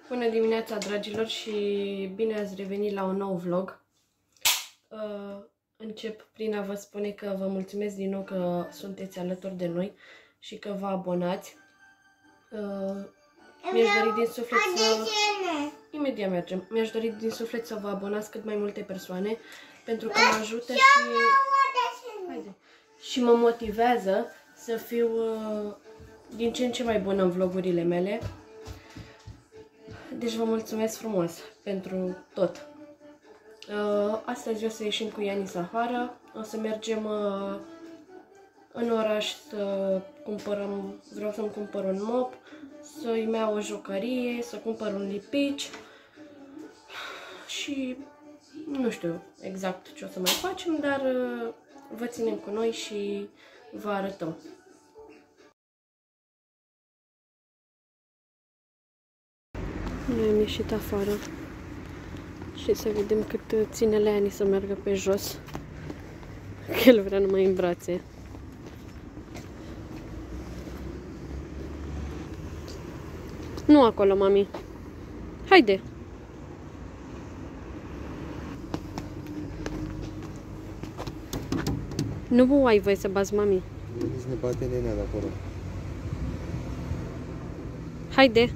Bună dimineața, dragilor, și bine ați revenit la un nou vlog. Încep prin a vă spune că vă mulțumesc din nou că sunteți alături de noi și că vă abonați. Mi-aș dori din suflet să... Imediat mergem. Mi-aș dori din suflet să vă abonați cât mai multe persoane, pentru că mă ajută și mă motivează să fiu din ce în ce mai bună în vlogurile mele. Deci vă mulțumesc frumos pentru tot. Astăzi o să ieșim cu Ianis afară. O să mergem în oraș să cumpărăm, vreau să-mi cumpăr un mop, să-i iau o jucărie, să cumpăr un lipici și nu știu exact ce o să mai facem, dar vă ținem cu noi și vă arătăm. Noi am ieșit afară și să vedem cât ține Leani să meargă pe jos, că el vrea numai în brațe. Nu acolo, mami. Haide! Nu ai voie să bați, mami. Nici ne bate nenea de acolo. Haide!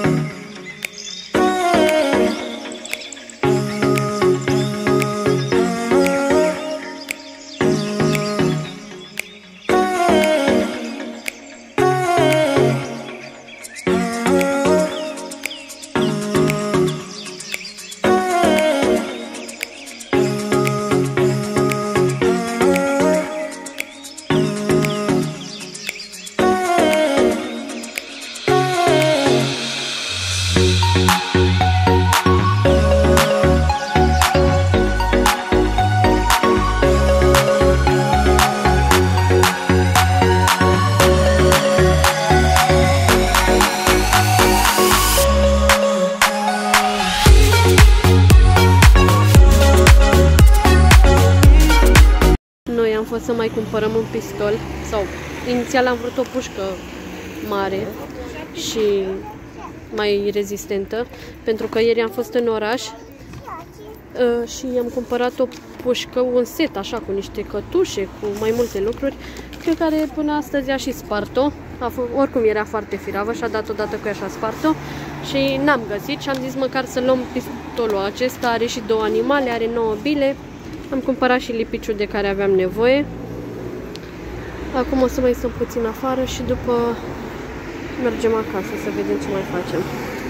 Am fost să mai cumpărăm un pistol, sau inițial am vrut o pușcă mare și mai rezistentă, pentru că ieri am fost în oraș și am cumpărat o pușcă, un set așa cu niște cătușe, cu mai multe lucruri, pe care până astăzi a și spart-o. Oricum era foarte firavă și a dat odată cu ea și a spart-o și n-am găsit și am zis măcar să luăm pistolul acesta. Are și două animale, are 9 bile. Am cumpărat și lipiciul de care aveam nevoie. Acum o să mai stăm puțin afară și după mergem acasă să vedem ce mai facem.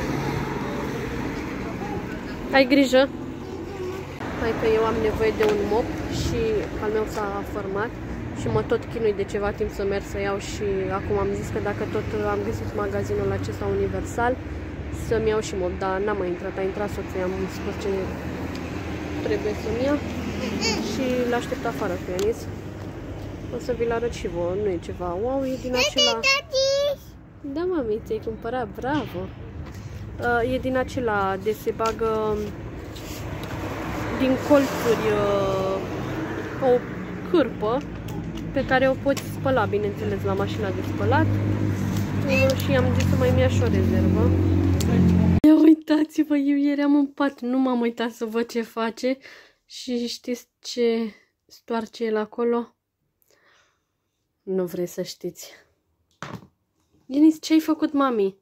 Ai grijă! Hai că eu am nevoie de un mop și al meu s-a format și mă tot chinui de ceva timp să merg să iau și acum am zis că dacă tot am găsit magazinul acesta universal, să-mi iau și mop, dar n-am mai intrat, a intrat soțul, am spus ce trebuie să-mi iau. Și l-aștept afară cu Ianis. O să vi-l arăt și vouă, nu e ceva wow, e din acela... Da, mami, ți-ai cumpărat, bravo! E din acela de se bagă din colțuri o cârpă pe care o poți spăla, bineînțeles, la mașina de spălat. Și am zis să mai ia și o rezervă. Ia uitați-vă, eu ieri am în pat, nu m-am uitat să văd ce face. Și știți ce stoarce el acolo? Nu vrei să știți. Ianis, ce ai făcut, mami?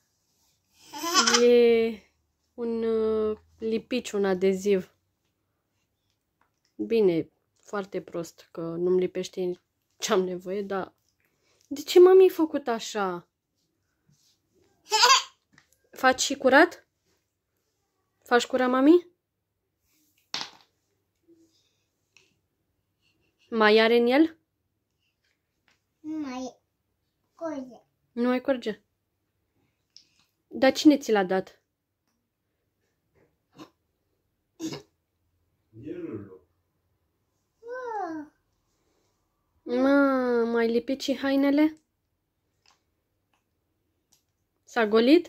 E un lipici, un adeziv. Bine, foarte prost că nu-mi lipește ce am nevoie, dar... De ce, mami, ai făcut așa? Faci și curat? Faci curat, mami? Mai are în el? Nu mai curge. Nu mai curge. Dar cine ți l-a dat? Mai lipit și hainele? S-a golit?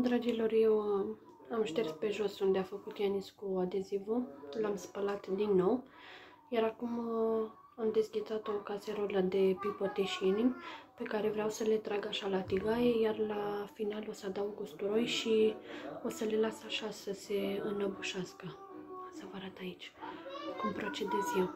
Dragilor, eu am șters pe jos unde a făcut Ianis cu adezivul, l-am spălat din nou, iar acum am dezghețat o caserolă de pipoteșini pe care vreau să le trag așa la tigaie, iar la final o să adaug usturoi și o să le las așa să se înăbușească. Să vă arăt aici cum procedez eu.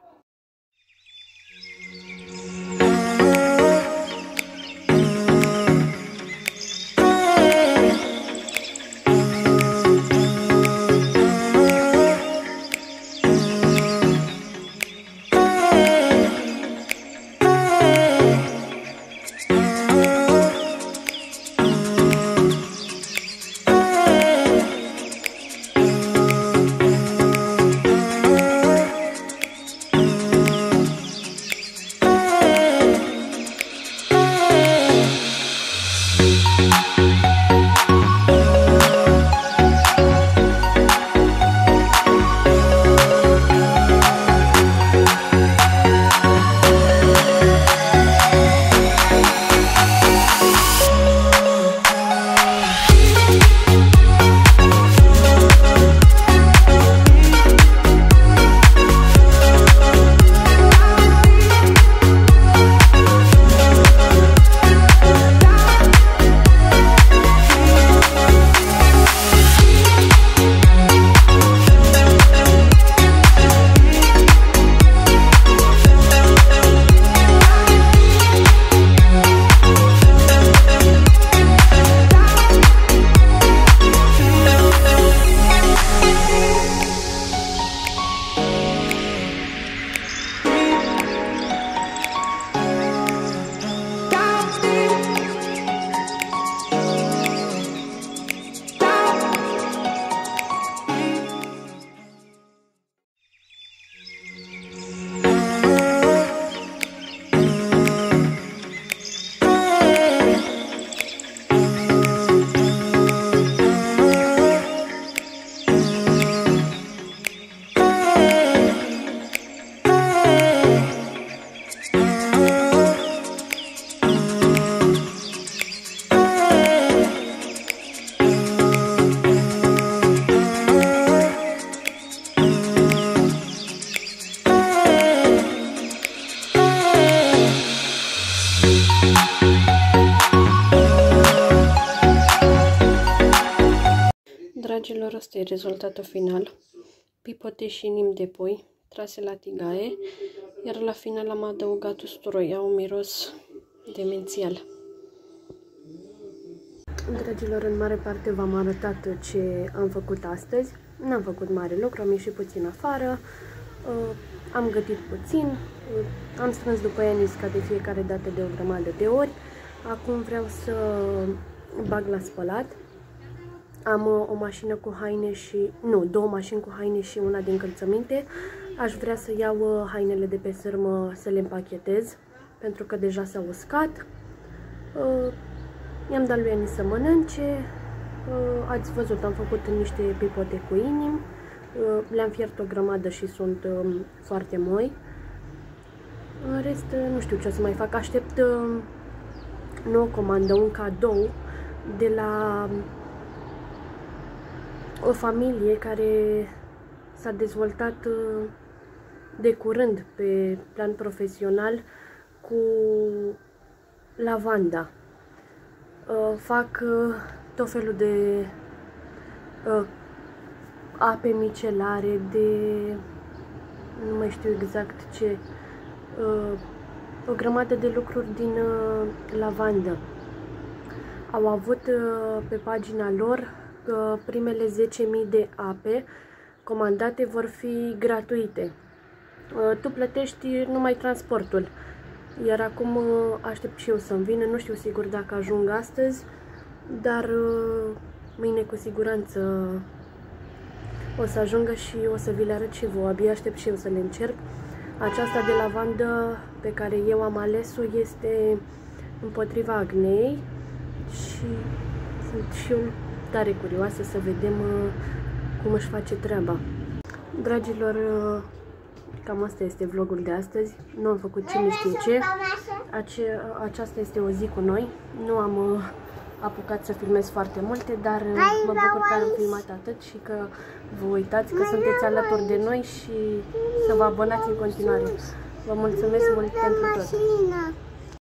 Dragilor, ăsta e rezultatul final. Pipote și nim de pui trase la tigaie, iar la final am adăugat usturoi. Au un miros demențial. Dragilor, în mare parte v-am arătat ce am făcut astăzi. N-am făcut mare lucru, am ieșit puțin afară, am gătit puțin, am strâns după Ianis ca de fiecare dată de o grămadă de ori. Acum vreau să bag la spălat. Am o mașină cu haine și... nu, două mașini cu haine și una de încălțăminte. Aș vrea să iau hainele de pe sârmă să le împachetez, pentru că deja s-au uscat. I-am dat lui Ianis să mănânce. Ați văzut, am făcut niște pipote cu inimi. Le-am fiert o grămadă și sunt foarte moi. În rest, nu știu ce o să mai fac. Aștept nouă comandă, un cadou de la o familie care s-a dezvoltat de curând pe plan profesional cu lavanda. Fac tot felul de ape micelare, de nu mai știu exact ce, o grămadă de lucruri din lavandă. Au avut pe pagina lor că primele 10.000 de ape comandate vor fi gratuite. Tu plătești numai transportul. Iar acum aștept și eu să-mi vină, nu știu sigur dacă ajung astăzi, dar mâine cu siguranță o să ajungă și o să vi le arăt și vouă. Abia aștept și eu să le încerc. Aceasta de lavandă pe care eu am ales-o este împotriva acnei și sunt și eu tare curioasă să vedem cum își face treaba. Dragilor, cam asta este vlogul de astăzi. Nu am făcut cine știe ce. Aceasta este o zi cu noi. Nu am apucat să filmez foarte multe, dar mă bucur că am filmat atât și că vă uitați că sunteți alături de noi și să vă abonați în continuare. Vă mulțumesc mult pentru tot!